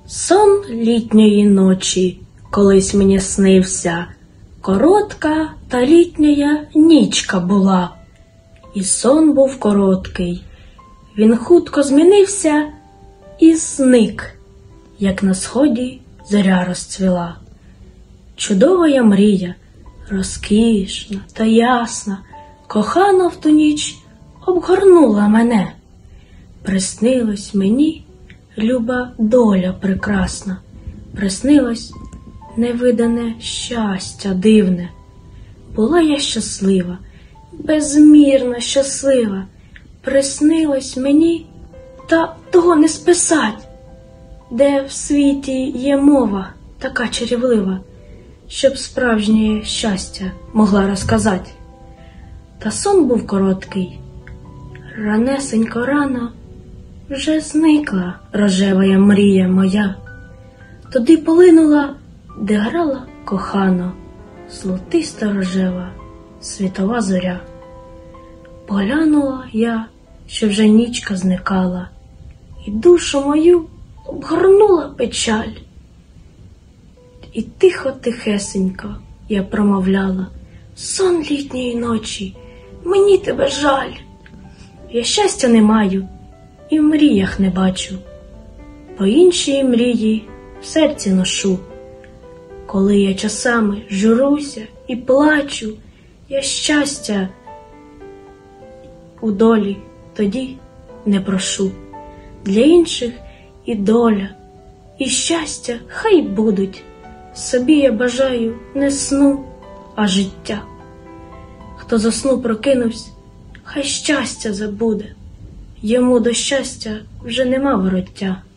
Сон літньої ночі колись мені снився, коротка та літня нічка була. І сон був короткий, він хутко змінився і зник, як на сході зоря розцвіла. Чудова я мрія, розкішна та ясна, кохана в ту ніч обгорнула мене. Приснилось мені люба доля прекрасна, приснилось невидане щастя дивне. Була я щаслива, безмірно щаслива, приснилось мені, та того не списать, де в світі є мова така чарівлива, щоб справжнє щастя могла розказати. Та сон був короткий, ранесенько рано вже зникла рожевая мрія моя. Туди полинула, де грала кохано золотиста рожева світова зоря. Поглянула я, що вже нічка зникала, і душу мою обгорнула печаль. І тихо-тихесенько я промовляла: сон літньої ночі, мені тебе жаль. Я щастя не маю і в мріях не бачу, по іншій мрії в серці ношу. Коли я часами журуся і плачу, я щастя у долі тоді не прошу. Для інших і доля, і щастя хай будуть, собі я бажаю не сну, а життя. Хто зо сну прокинувсь, хай щастя забуде, йому до щастя вже нема вороття.